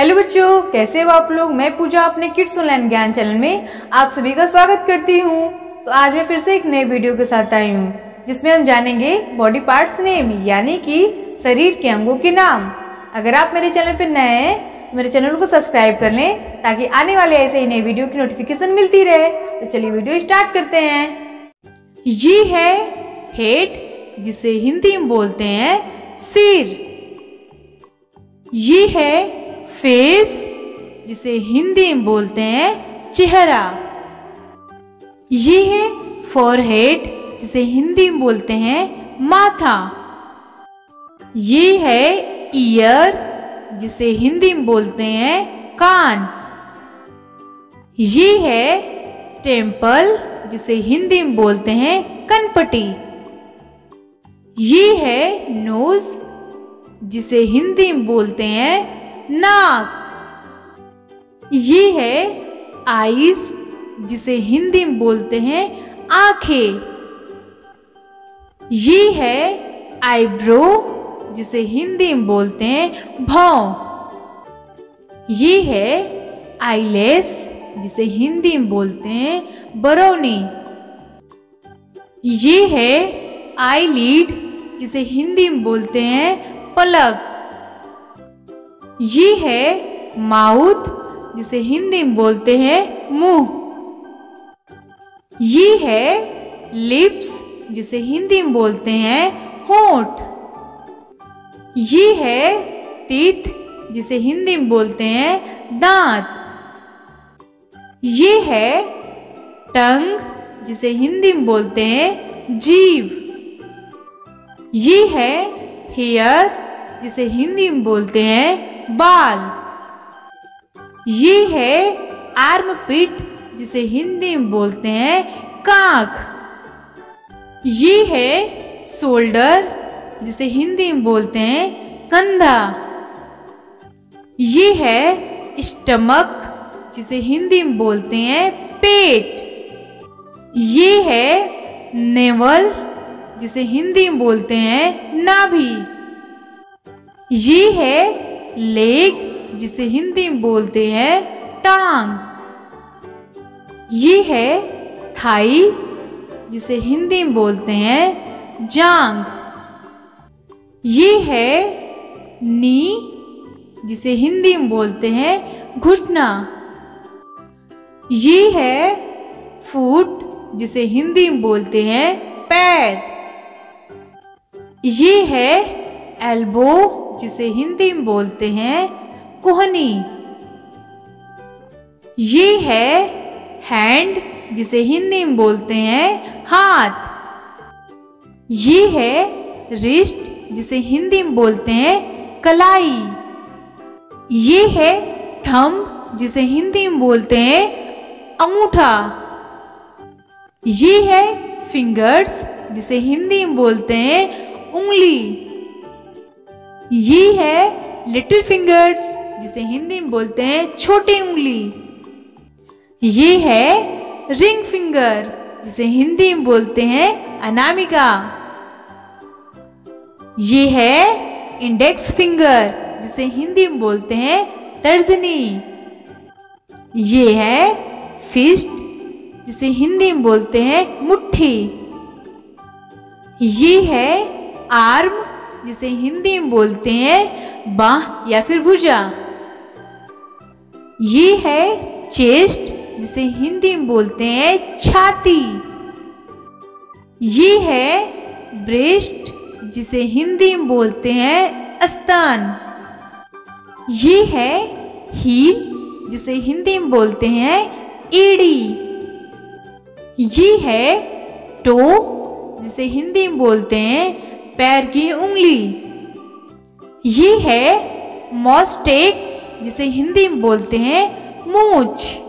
Hello बच्चों, कैसे हो आप लोग। मैं पूजा अपने किड्स ऑनलाइन ज्ञान चैनल में आप सभी का स्वागत करती हूँ। तो आज मैं फिर से एक नए वीडियो के साथ आई हूँ जिसमें हम जानेंगे बॉडी पार्ट्स नेम, यानी कि शरीर के अंगों के नाम। अगर आप मेरे चैनल पर नए हैं तो मेरे चैनल को सब्सक्राइब कर लें ताकि आने वाले ऐसे ही नए वीडियो की नोटिफिकेशन मिलती रहे। तो चलिए वीडियो स्टार्ट करते हैं। ये है हेड, जिसे हिंदी में बोलते हैं सिर। ये है फेस, जिसे हिंदी में बोलते हैं चेहरा। ये है फोरहेड, जिसे हिंदी में बोलते हैं माथा। ये है ईयर, जिसे हिंदी में बोलते हैं कान। ये है टेम्पल, जिसे हिंदी में बोलते हैं कनपटी। ये है नोज, जिसे हिंदी में बोलते हैं नाक। ये है आईज, जिसे हिंदी में बोलते हैं आंखें। ये है आईब्रो, जिसे हिंदी में बोलते हैं भौं। ये है आईलेस, जिसे हिंदी में बोलते हैं बरौनी। ये है आईलिड, जिसे हिंदी में बोलते हैं पलक। ये है माउथ, जिसे हिंदी में बोलते हैं मुंह। ये है लिप्स, जिसे हिंदी में बोलते हैं होंठ। ये है टीथ, जिसे हिंदी में बोलते हैं दांत। ये है टंग, जिसे हिंदी में बोलते हैं जीभ। ये है हेयर, जिसे हिंदी में बोलते हैं बाल। ये है आर्म पिट, जिसे हिंदी में बोलते हैं काख। ये है शोल्डर, जिसे हिंदी में बोलते हैं कंधा। ये है स्टमक, जिसे हिंदी में बोलते हैं पेट। ये है नेवल, जिसे हिंदी में बोलते हैं नाभि। ये है लेग, जिसे हिंदी में बोलते हैं टांग। ये है थाई, जिसे हिंदी में बोलते हैं जांग। ये है नी, जिसे हिंदी में बोलते हैं घुटना। ये है फुट, जिसे हिंदी में बोलते हैं पैर। ये है एल्बो, जिसे हिंदी में बोलते हैं कोहनी। ये है हैंड, जिसे हिंदी में बोलते हैं हाथ। ये है रिस्ट, जिसे हिंदी में बोलते हैं कलाई। ये है थंब, जिसे हिंदी में बोलते हैं अंगूठा। ये है फिंगर्स, जिसे हिंदी में बोलते हैं उंगली। ये है लिटिल फिंगर, जिसे हिंदी में बोलते हैं छोटी उंगली। ये है रिंग फिंगर, जिसे हिंदी में बोलते हैं अनामिका। ये है इंडेक्स फिंगर, जिसे हिंदी में बोलते हैं तर्जनी। ये है फिस्ट, जिसे हिंदी में बोलते हैं मुट्ठी। ये है आर्म, जिसे हिंदी में बोलते हैं बाह या फिर भुजा। ये है चेस्ट, जिसे हिंदी में बोलते हैं छाती। ये है ब्रेस्ट, जिसे हिंदी में बोलते हैं स्तन। ये है हील, जिसे हिंदी में बोलते हैं एड़ी। ये है टो, जिसे हिंदी में बोलते हैं पैर की उंगली। ये है मॉस्टेक, जिसे हिंदी में बोलते हैं मूंछ।